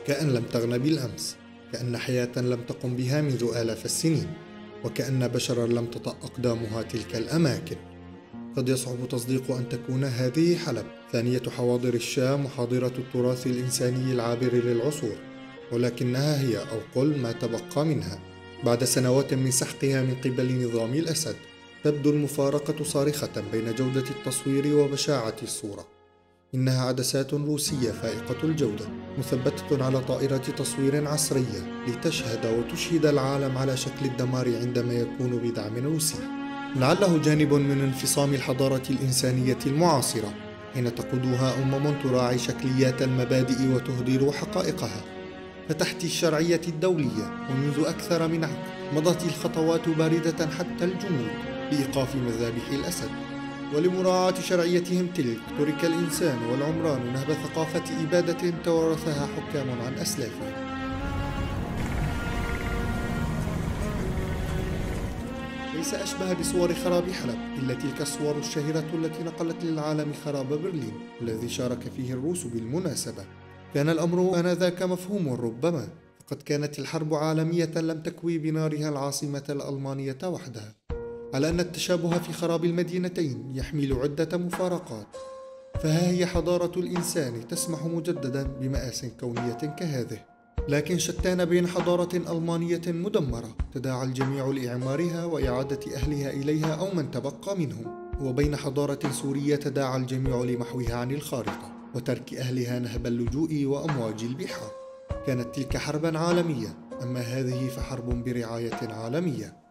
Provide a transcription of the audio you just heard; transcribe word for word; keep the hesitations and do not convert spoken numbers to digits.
كأن لم تغن بالأمس، كأن حياة لم تقم بها منذ آلاف السنين، وكأن بشرا لم تطأ أقدامها تلك الأماكن. قد يصعب تصديق أن تكون هذه حلب، ثانية حواضر الشام وحاضرة التراث الإنساني العابر للعصور، ولكنها هي، أو قل ما تبقى منها. بعد سنوات من سحقها من قبل نظام الأسد، تبدو المفارقة صارخة بين جودة التصوير وبشاعة الصورة. إنها عدسات روسية فائقة الجودة، مثبتة على طائرة تصوير عصرية لتشهد وتشهد العالم على شكل الدمار عندما يكون بدعم روسي. لعله جانب من انفصام الحضارة الإنسانية المعاصرة، حين تقودها أمم تراعي شكليات المبادئ وتهدر حقائقها. فتحت الشرعية الدولية ومنذ أكثر من عقد مضت الخطوات باردة حتى الجنود لإيقاف مذابح الأسد. ولمراعاة شرعيتهم تلك ترك الإنسان والعمران نهب ثقافة إبادة توارثها حكام عن أسلافهم. ليس أشبه بصور خراب حلب إلا تلك الصور الشهيرة التي نقلت للعالم خراب برلين الذي شارك فيه الروس بالمناسبة. كان الأمر آنذاك مفهوم ربما، فقد كانت الحرب عالمية لم تكوي بنارها العاصمة الألمانية وحدها، على أن التشابه في خراب المدينتين يحمل عدة مفارقات. فها هي حضارة الإنسان تسمح مجددا بمآسٍ كونية كهذه، لكن شتان بين حضارة ألمانية مدمرة تداعى الجميع لإعمارها وإعادة أهلها إليها أو من تبقى منهم، وبين حضارة سورية تداعى الجميع لمحوها عن الخارطة وترك أهلها نهب اللجوء وأمواج البحار. كانت تلك حربا عالمية، أما هذه فحرب برعاية عالمية.